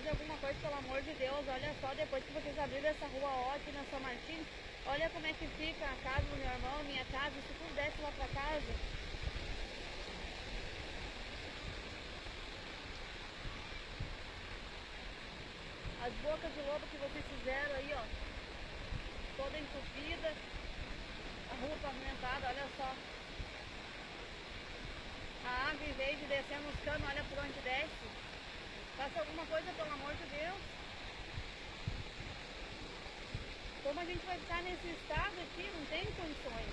alguma coisa, pelo amor de Deus. Olha só, depois que vocês abriram essa rua ó, aqui na São Martinho, olha como é que fica a casa do meu irmão, minha casa, se tudo desce lá pra casa. As bocas de lobo que vocês fizeram aí, ó, toda entupida, a rua pavimentada, olha só. A água, em vez de descer nos canos, olha por onde desce. Faça alguma coisa, pelo amor de Deus. Como a gente vai ficar nesse estado aqui? Não tem condições.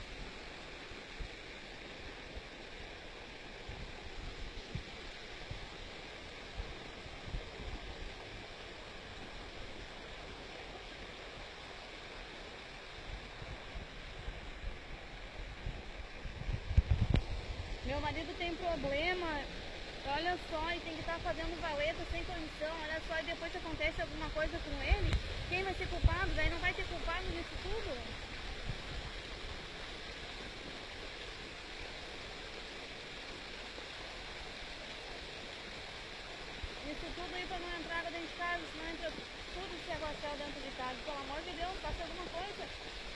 Meu marido tem problema, olha só, e tem que estar fazendo valeta sem condição, olha só, e depois se acontece alguma coisa com ele, quem vai ser culpado? Daí não vai ter culpado nisso tudo? Isso tudo aí pra não entrar dentro de casa, senão entra tudo esse aguacel dentro de casa. Pelo amor de Deus, faça alguma coisa.